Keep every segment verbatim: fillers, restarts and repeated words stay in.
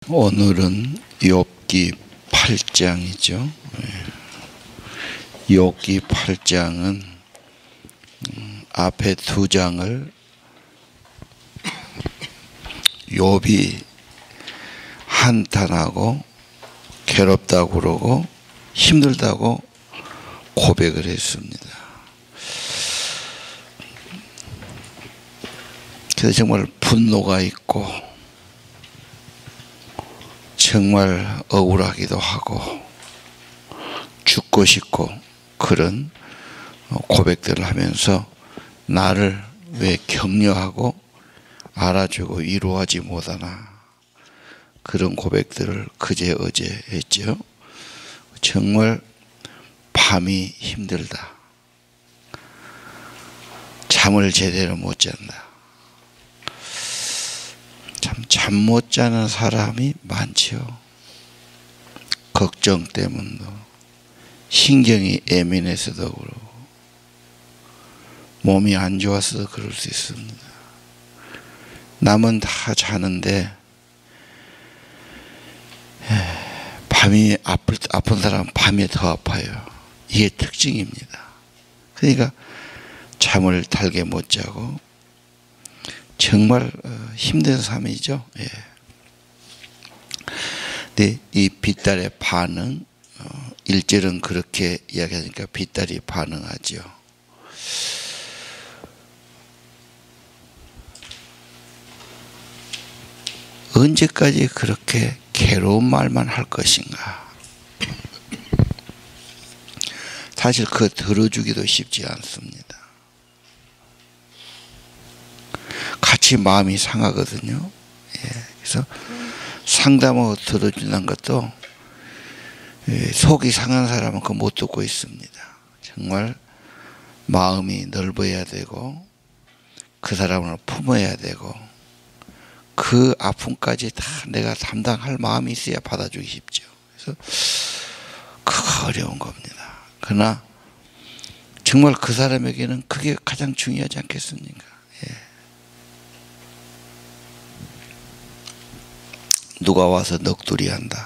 오늘은 욥기 팔 장이죠. 욥기 팔 장은 앞에 두 장을 욥이 한탄하고 괴롭다고 그러고 힘들다고 고백을 했습니다. 그래서 정말 분노가 있고 정말 억울하기도 하고 죽고 싶고 그런 고백들을 하면서 나를 왜 격려하고 알아주고 위로하지 못하나, 그런 고백들을 그제 어제 했죠. 정말 밤이 힘들다, 잠을 제대로 못 잔다. 참 잠 못 자는 사람이 많죠. 걱정 때문도, 신경이 예민해서도 그러고 몸이 안 좋아서 그럴 수 있습니다. 남은 다 자는데 밤이 아플, 아픈 사람은 밤에 더 아파요. 이게 특징입니다. 그러니까 잠을 달게 못 자고 정말 힘든 삶이죠. 예. 근데 이 빗달의 반응, 일 절은 그렇게 이야기하니까 빗달이 반응하죠. 언제까지 그렇게 괴로운 말만 할 것인가. 사실 그거 들어주기도 쉽지 않습니다. 같이 마음이 상하거든요. 예, 그래서 상담을 들어준다는 것도, 예, 속이 상한 사람은 그거 못 듣고 있습니다. 정말 마음이 넓어야 되고 그 사람을 품어야 되고 그 아픔까지 다 내가 담당할 마음이 있어야 받아주기 쉽죠. 그래서 그거 어려운 겁니다. 그러나 정말 그 사람에게는 그게 가장 중요하지 않겠습니까? 예. 누가 와서 넋두리 한다,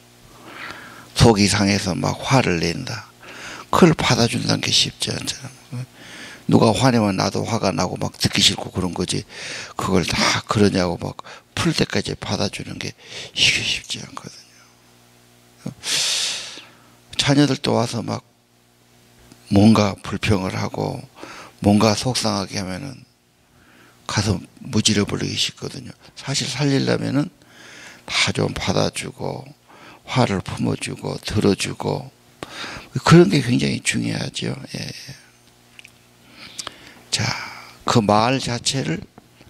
속이 상해서 막 화를 낸다, 그걸 받아준다는 게 쉽지 않잖아요. 누가 화내면 나도 화가 나고 막 듣기 싫고 그런 거지, 그걸 다 그러냐고 막 풀 때까지 받아주는 게 이게 쉽지 않거든요. 자녀들도 와서 막 뭔가 불평을 하고 뭔가 속상하게 하면은 가서 무지려 버리기 쉽거든요. 사실 살리려면은 다 좀 받아주고 화를 품어주고 들어주고 그런 게 굉장히 중요하죠. 예. 자, 그 말 자체를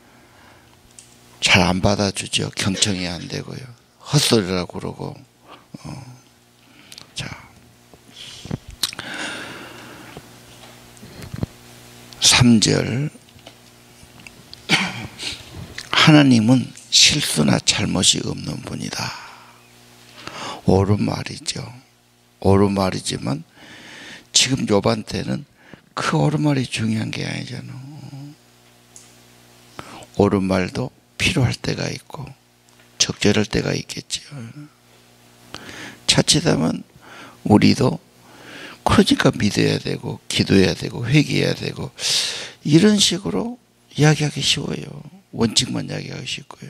잘 안 받아주죠. 경청이 안 되고요. 헛소리라고 그러고. 어. 자, 삼 절. 하나님은 실수나 잘못이 없는 분이다. 옳은 말이죠. 옳은 말이지만 지금 욥한테는 그 옳은 말이 중요한 게 아니잖아. 옳은 말도 필요할 때가 있고 적절할 때가 있겠죠. 자칫하면 우리도 그러니까 믿어야 되고 기도해야 되고 회개해야 되고 이런 식으로 이야기하기 쉬워요. 원칙만 이야기하기 쉽고요.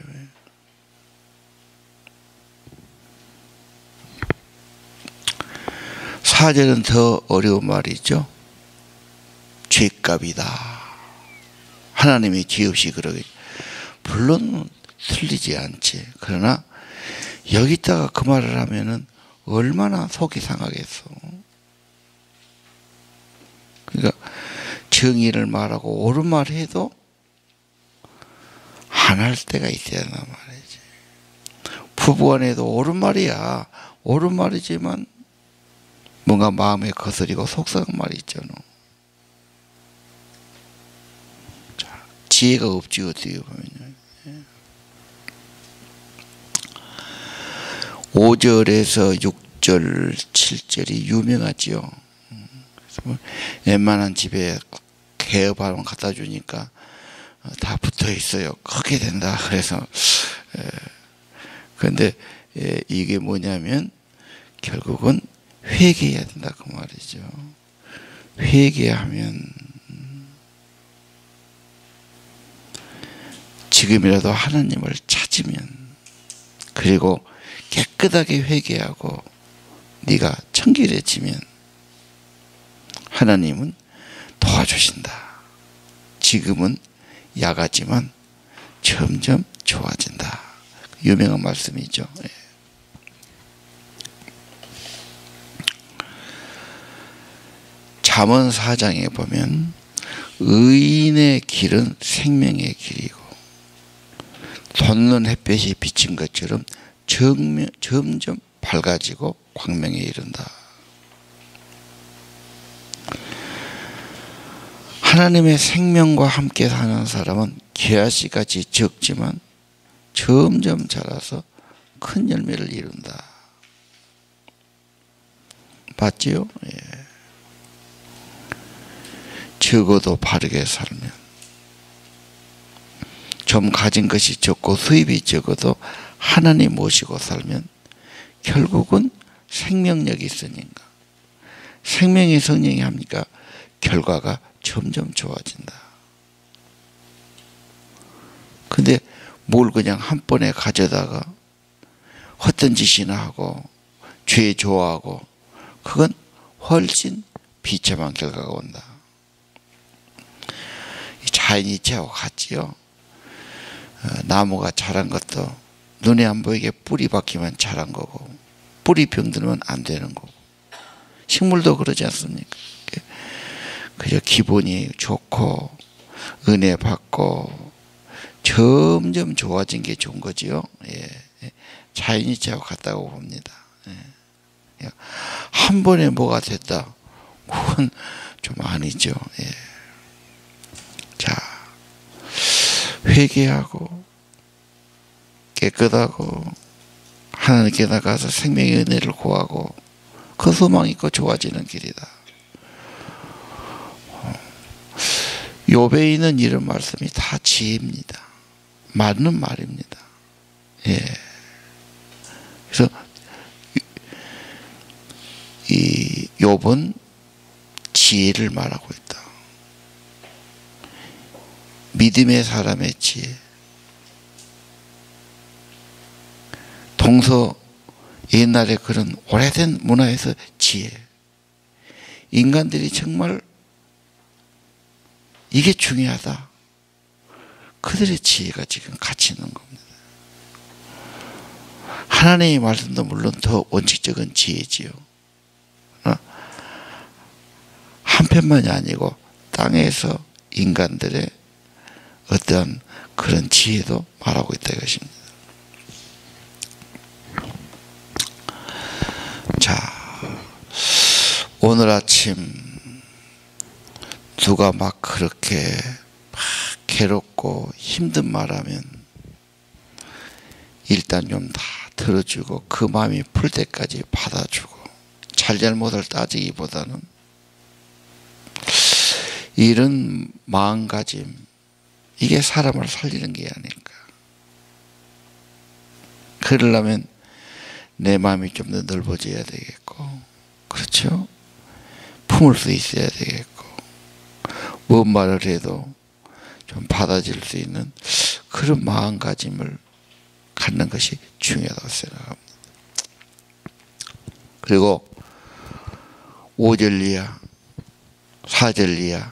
사 절은 더 어려운 말이죠. 죄값이다. 하나님이 죄 없이 그러게. 물론 틀리지 않지. 그러나 여기다가 그 말을 하면은 얼마나 속이 상하겠어. 그러니까 정의를 말하고 옳은 말 해도 안 할 때가 있어야 한단 말이지. 부부간에도 옳은 말이야. 옳은 말이지만 뭔가 마음에 거스리고 속상한 말이 있잖아. 자, 지혜가 없지 어떻게 보면. 오 절에서 육 절, 칠 절이 유명하지요. 그래서 웬만한 집에 개업하면 갖다 주니까 다 붙어 있어요. 크게 된다. 그래서 그런데 이게 뭐냐면 결국은 회개해야 된다 그 말이죠. 회개하면 지금이라도 하나님을 찾으면, 그리고 깨끗하게 회개하고 네가 청결해지면 하나님은 도와주신다. 지금은 약하지만 점점 좋아진다. 유명한 말씀이죠. 잠언 사 장에 보면 의인의 길은 생명의 길이고 돋는 햇볕이 비친 것처럼 정면, 점점 밝아지고 광명에 이른다. 하나님의 생명과 함께 사는 사람은 개아씨같이 적지만 점점 자라서 큰 열매를 이룬다. 맞지요? 예. 적어도 바르게 살면, 좀 가진 것이 적고 수입이 적어도 하나님 모시고 살면 결국은 생명력이 있으니까, 생명의 성령이 합니까? 결과가 점점 좋아진다. 근데 뭘 그냥 한 번에 가져다가 헛된 짓이나 하고 죄 좋아하고, 그건 훨씬 비참한 결과가 온다. 자연이치하고 같지요. 나무가 자란 것도 눈에 안 보이게 뿌리 박히면 자란 거고, 뿌리 병들면 안 되는 거고, 식물도 그러지 않습니까? 그저 기분이 좋고 은혜 받고 점점 좋아진 게 좋은 거지요. 예. 자연이치하고 같다고 봅니다. 예. 한 번에 뭐가 됐다, 그건 좀 아니죠. 예. 자, 회개하고 깨끗하고 하나님께 나가서 생명의 은혜를 구하고 그 소망 있고 좋아지는 길이다. 욥에 있는 이런 말씀이 다 지혜입니다. 맞는 말입니다. 예. 그래서 이 욥은 지혜를 말하고 있다. 믿음의 사람의 지혜. 동서 옛날에 그런 오래된 문화에서 지혜. 인간들이 정말 이게 중요하다. 그들의 지혜가 지금 같이 있는 겁니다. 하나님의 말씀도 물론 더 원칙적인 지혜지요. 한편만이 아니고 땅에서 인간들의 어떤 그런 지혜도 말하고 있다 이것입니다. 자, 오늘 아침 누가 막 그렇게 막 괴롭고 힘든 말하면 일단 좀 다 들어주고 그 마음이 풀 때까지 받아주고, 잘잘못을 따지기보다는 이런 마음가짐, 이게 사람을 살리는 게 아닐까. 그러려면 내 마음이 좀 더 넓어져야 되겠고, 그렇죠? 품을 수 있어야 되겠고, 뭔 말을 해도 좀 받아줄 수 있는 그런 마음가짐을 갖는 것이 중요하다고 생각합니다. 그리고 오 절 이하, 사 절 이하,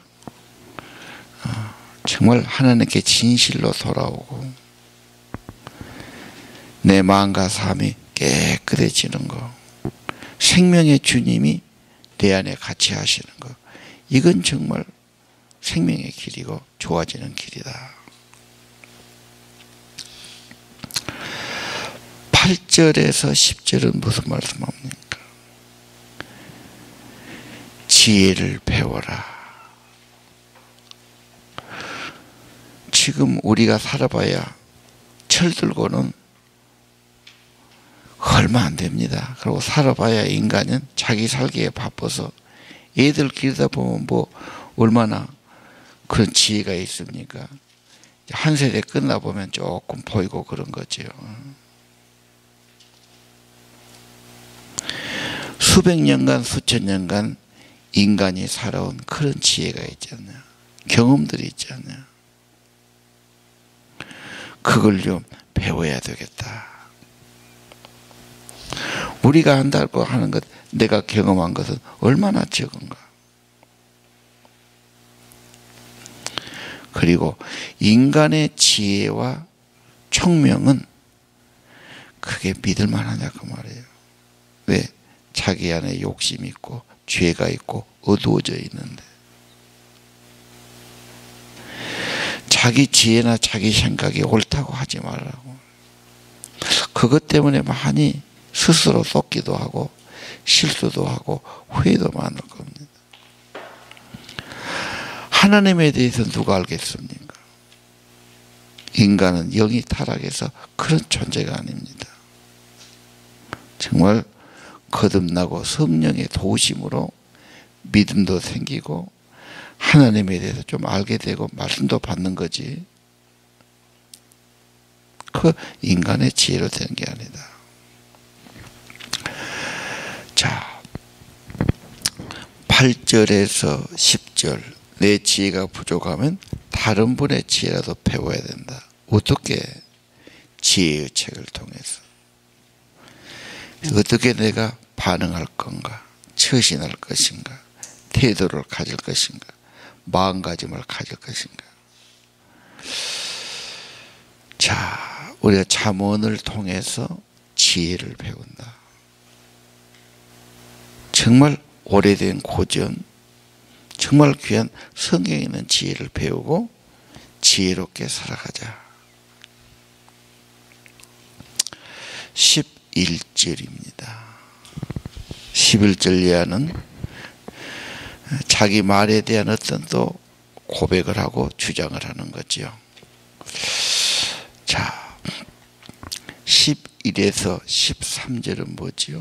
정말 하나님께 진실로 돌아오고 내 마음과 삶이 깨끗해지는 거, 생명의 주님이 내 안에 같이 하시는 거, 이건 정말 생명의 길이고 좋아지는 길이다. 팔 절에서 십 절은 무슨 말씀입니까? 지혜를 배워라. 지금 우리가 살아봐야 철들고는 얼마 안 됩니다. 그리고 살아봐야 인간은 자기 살기에 바빠서 애들 기르다 보면 뭐 얼마나 그런 지혜가 있습니까? 한 세대 끝나보면 조금 보이고 그런 거죠. 수백 년간 수천 년간 인간이 살아온 그런 지혜가 있잖아요. 경험들이 있잖아요. 그걸 좀 배워야 되겠다. 우리가 한다고 하는 것, 내가 경험한 것은 얼마나 적은가. 그리고 인간의 지혜와 총명은 그게 믿을 만하냐고 말이에요. 왜? 자기 안에 욕심이 있고 죄가 있고 어두워져 있는데, 자기 지혜나 자기 생각이 옳다고 하지 말라고. 그것 때문에 많이 스스로 속기도 하고 실수도 하고 후회도 많을 겁니다. 하나님에 대해서 누가 알겠습니까? 인간은 영이 타락해서 그런 존재가 아닙니다. 정말 거듭나고 성령의 도우심으로 믿음도 생기고 하나님에 대해서 좀 알게 되고 말씀도 받는 거지, 그 인간의 지혜로 되는 게 아니다. 자, 팔 절에서 십 절, 내 지혜가 부족하면 다른 분의 지혜라도 배워야 된다. 어떻게? 지혜의 책을 통해서. 어떻게 내가 반응할 건가, 처신할 것인가, 태도를 가질 것인가, 마음가짐을 가질 것인가. 자, 우리가 잠언을 통해서 지혜를 배운다. 정말 오래된 고전, 정말 귀한 성경에 있는 지혜를 배우고 지혜롭게 살아가자. 십일 절입니다. 십일 절 이하는 자기 말에 대한 어떤 또 고백을 하고 주장을 하는 거죠. 자, 십일에서 십삼 절은 뭐지요?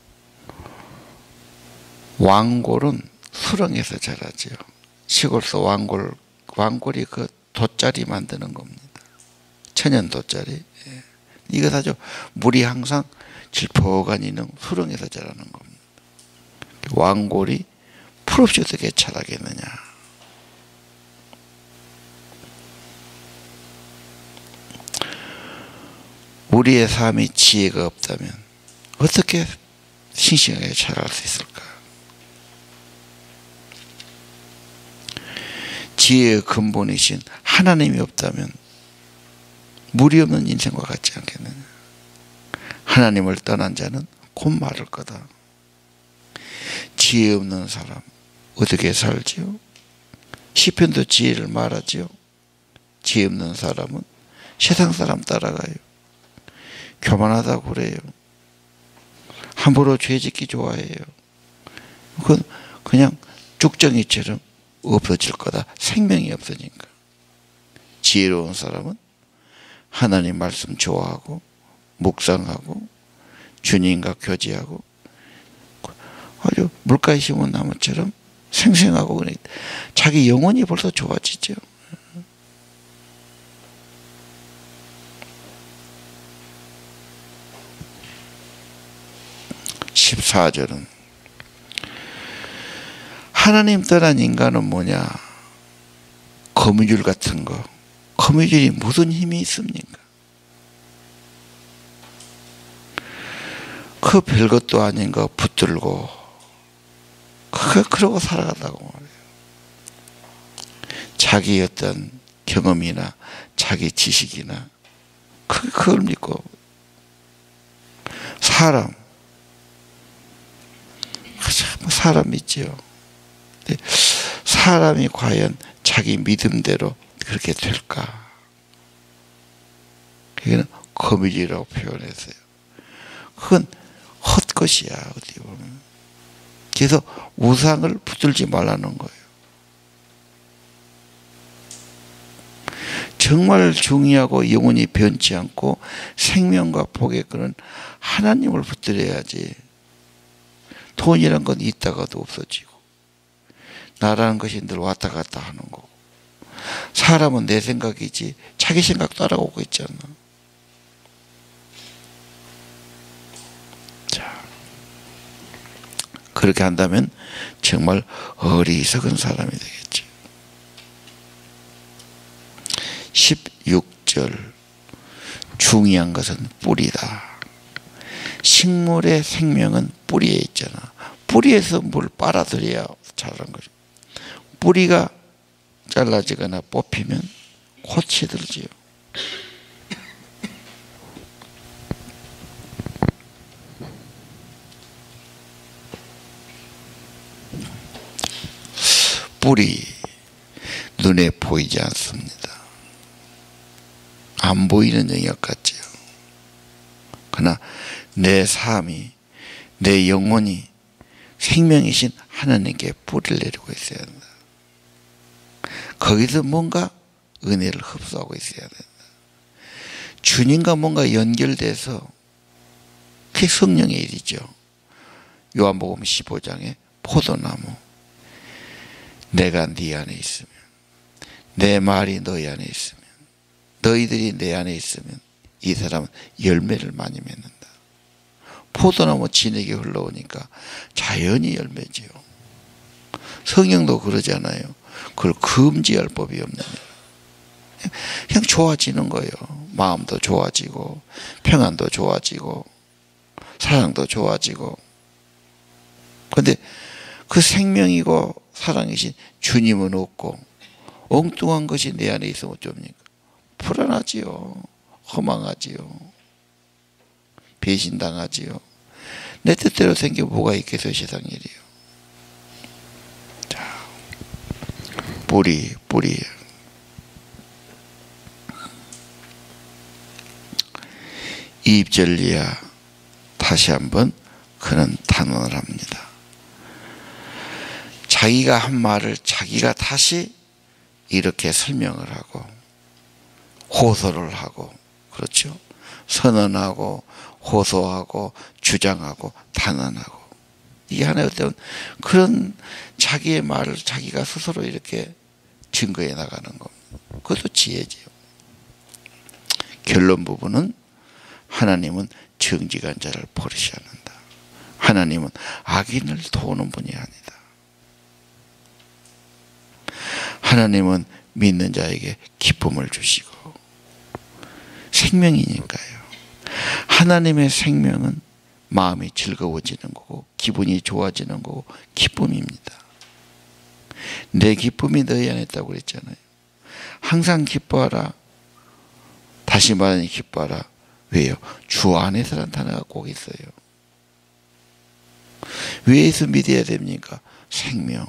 왕골은 수렁에서 자라지요. 시골서 왕골, 왕골이 그 돗자리 만드는 겁니다. 천연 돗자리. 예. 이거 사죠. 물이 항상 질퍽한 있는 수렁에서 자라는 겁니다. 왕골이 풀없이 어떻게 자라겠느냐. 우리의 삶이 지혜가 없다면 어떻게 싱싱하게 자랄 수 있을까? 지혜의 근본이신 하나님이 없다면 물이 없는 인생과 같지 않겠느냐. 하나님을 떠난 자는 곧 마를 거다. 지혜 없는 사람 어떻게 살지요? 시편도 지혜를 말하지요. 지혜 없는 사람은 세상 사람 따라가요. 교만하다고 그래요. 함부로 죄짓기 좋아해요. 그건 그냥 죽정이처럼 없어질 거다. 생명이 없으니까. 지혜로운 사람은 하나님 말씀 좋아하고 묵상하고 주님과 교제하고 아주 물가에 심은 나무처럼 생생하고 자기 영혼이 벌써 좋아지죠. 십사 절은 하나님 떠난 인간은 뭐냐? 거미줄 같은 거. 거미줄이 무슨 힘이 있습니까? 그 별것도 아닌 거 붙들고 그 그러고 살아간다고 말해요. 자기 어떤 경험이나 자기 지식이나 그 그걸 믿고 사람 사람 믿지요. 사람이 과연 자기 믿음대로 그렇게 될까? 그게는 거미줄이라고 표현했어요. 그건 헛것이야, 어디 보면. 그래서 우상을 붙들지 말라는 거예요. 정말 중요하고 영원히 변치 않고 생명과 복의 끈은 하나님을 붙들어야지. 돈이란 건 있다가도 없어지고 나라는 것이 늘 왔다 갔다 하는 거고 사람은 내 생각이지 자기 생각 따라오고 있잖아. 자, 그렇게 한다면 정말 어리석은 사람이 되겠죠. 십육 절 중요한 것은 뿌리다. 식물의 생명은 뿌리에 있잖아. 뿌리에서 뭘 빨아들여야 자라는 거죠. 뿌리가 잘라지거나 뽑히면 꽃이 들지요. 뿌리 눈에 보이지 않습니다. 안 보이는 영역 같지요. 그러나 내 삶이, 내 영혼이 생명이신 하나님께 뿌리를 내리고 있어야 한다. 거기서 뭔가 은혜를 흡수하고 있어야 된다. 주님과 뭔가 연결돼서 그게 성령의 일이죠. 요한복음 십오 장에 포도나무, 내가 네 안에 있으면, 내 말이 너희 안에 있으면, 너희들이 내 안에 있으면 이 사람은 열매를 많이 맺는다. 포도나무 진에게 흘러오니까 자연히 열매지요. 성령도 그러잖아요. 그걸 금지할 법이 없느냐. 그냥 좋아지는 거예요. 마음도 좋아지고 평안도 좋아지고 사랑도 좋아지고. 그런데 그 생명이고 사랑이신 주님은 없고 엉뚱한 것이 내 안에 있으면 어쩝니까? 불안하지요. 허망하지요. 배신당하지요. 내 뜻대로 생겨 뭐가 있겠어요, 세상 일이요. 자, 뿌리, 뿌리. 이입절리야 다시 한번 그는 단언을 합니다. 자기가 한 말을 자기가 다시 이렇게 설명을 하고 호소를 하고, 그렇죠? 선언하고 호소하고 주장하고 단언하고, 이게 하나의 어떤 그런 자기의 말을 자기가 스스로 이렇게 증거해 나가는 겁니다. 그것도 지혜지요. 결론 부분은 하나님은 정직한 자를 버리지 않는다. 하나님은 악인을 도우는 분이 아니다. 하나님은 믿는 자에게 기쁨을 주시고 생명이니까요. 하나님의 생명은 마음이 즐거워지는 거고 기분이 좋아지는 거고 기쁨입니다. 내 기쁨이 너희 안에 있다고 그랬잖아요. 항상 기뻐하라. 다시 말하니 기뻐하라. 왜요? 주 안에서란 단어가 꼭 있어요. 왜에서 믿어야 됩니까? 생명.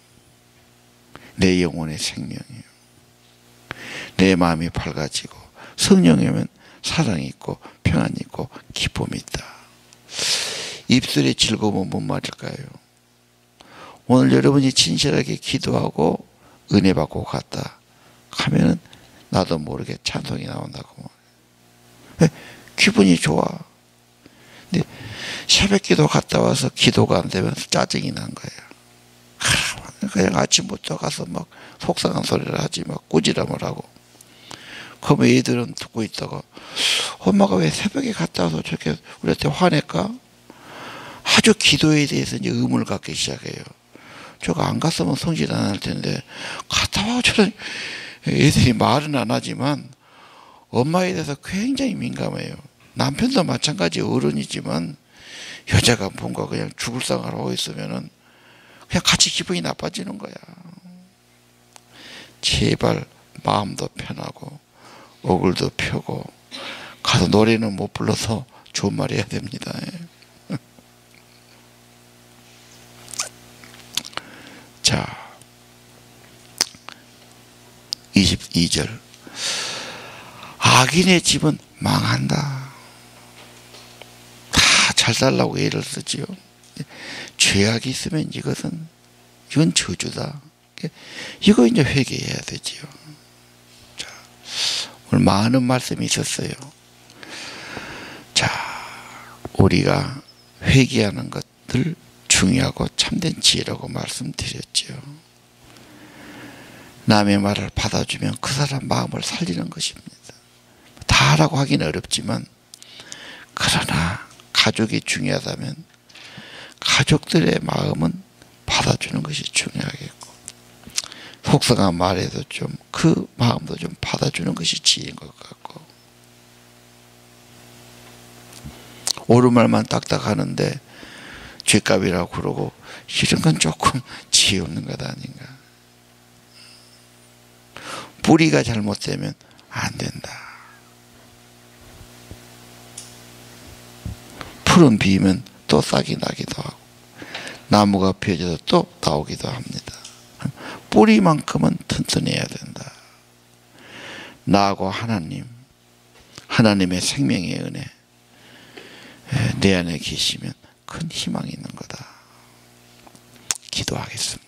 내 영혼의 생명이에요. 내 마음이 밝아지고 성령이면 사랑이 있고 평안이 있고 기쁨이 있다. 입술의 즐거움은 뭔 말일까요? 오늘 여러분이 진실하게 기도하고 은혜 받고 갔다 하면은 나도 모르게 찬송이 나온다고. 왜? 기분이 좋아. 근데 새벽 기도 갔다 와서 기도가 안 되면 짜증이 난 거야. 그냥 아침부터 가서 막 속상한 소리를 하지, 막 꾸지람을 하고. 그러면 애들은 듣고 있다가 엄마가 왜 새벽에 갔다 와서 저렇게 우리한테 화낼까? 아주 기도에 대해서 이제 의문을 갖기 시작해요. 저거 안 갔으면 성질 안 할 텐데 갔다 와. 저런 애들이 말은 안 하지만 엄마에 대해서 굉장히 민감해요. 남편도 마찬가지 어른이지만 여자가 뭔가 그냥 죽을 상을 하고 있으면은 그냥 같이 기분이 나빠지는 거야. 제발 마음도 편하고 얼굴도 펴고 가서 노래는 못 불러서 좋은 말 해야 됩니다. 자, 이십이 절. 악인의 집은 망한다. 다 잘 살라고 애를 쓰지요. 죄악이 있으면 이것은 이건 저주다. 이거 이제 회개해야 되지요. 자, 오늘 많은 말씀이 있었어요. 자, 우리가 회개하는 것들 중요하고 참된 지혜라고 말씀드렸죠. 남의 말을 받아주면 그 사람 마음을 살리는 것입니다. 다 하라고 하기는 어렵지만, 그러나 가족이 중요하다면 가족들의 마음은 받아주는 것이 중요하겠고, 속상한 말에도 좀 그 마음도 좀 받아주는 것이 지혜인 것 같고, 옳은 말만 딱딱 하는데 죗값이라고 그러고 이런 건 조금 지혜 없는 것 아닌가. 뿌리가 잘못되면 안 된다. 풀은 비면 또 싹이 나기도 하고 나무가 피어져도 또 나오기도 합니다. 뿌리만큼은 튼튼해야 된다. 나하고 하나님, 하나님의 생명의 은혜 내 안에 계시면 큰 희망이 있는 거다. 기도하겠습니다.